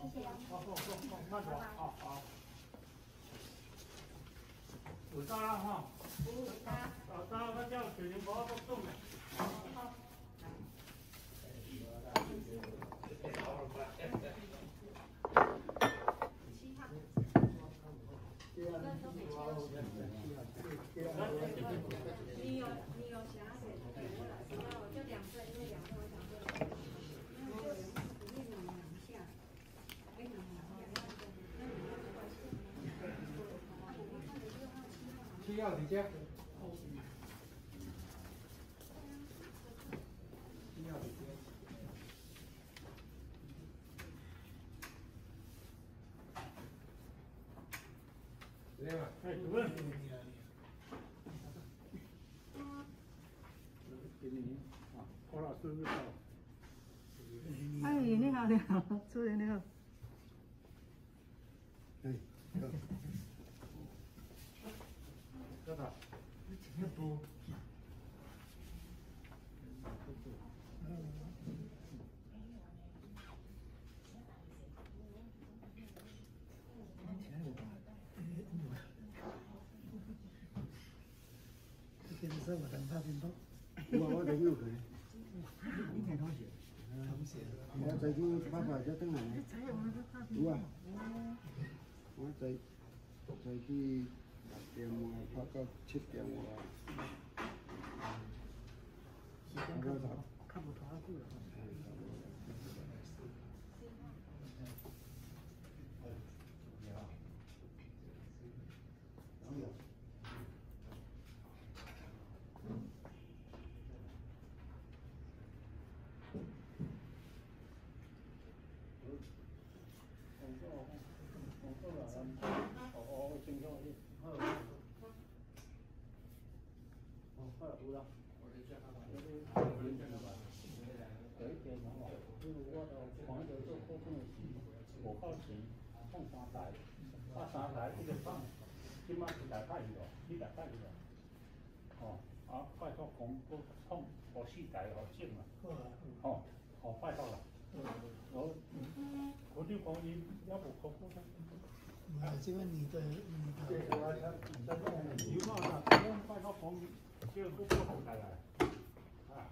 谢。 慢走，好。有大浪哈。大浪叫水灵包都动了。好。 你有想要给我了，就2份，因为2份我想说，因为就2下，非常 7号底下。7号底下。对吧？ 哎，主任。给你啊，郭老师好。 哎，你好，你好，主任你好。 哎， 哥的。 不。 今天我等8点多。 我等有佢。 你睇同學。 我仔都爸爸就等嚟。有啊。我仔去6點拍到7點時間卡不拖住了。 我好奇放3台，發3台呢個放，起碼200塊咗，200塊咗。哦，啊，拜託講都放我4台好正啊。哦，好拜託啦。我就講你要不客戶的。 這個你的。 有嘛啦？我拜託講，這個不好帶來。啊。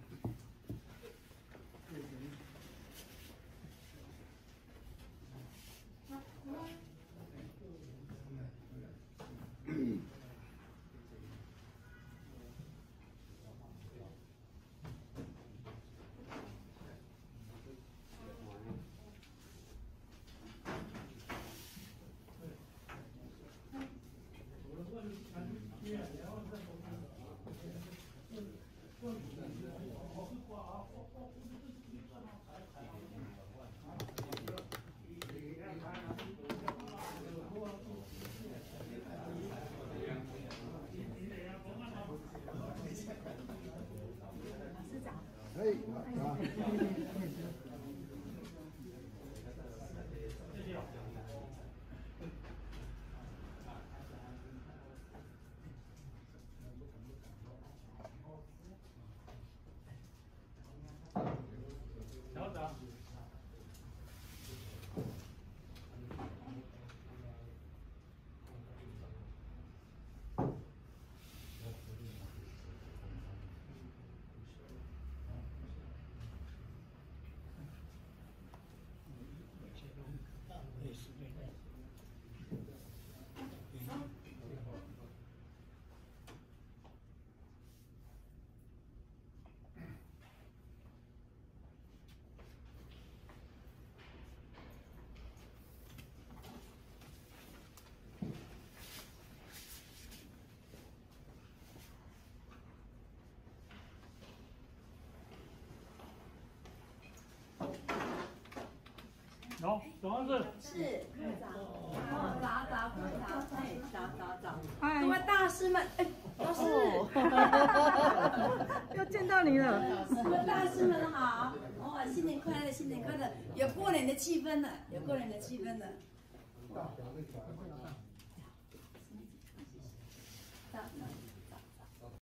哎，啊。 校長。喏，董老师。 是科长。早，科长，哎，早。各位大师们，哎，老师。 又见到你了。 各位大师们好，哇，新年快乐，新年快乐，有过年的气氛了，有过年的气氛了。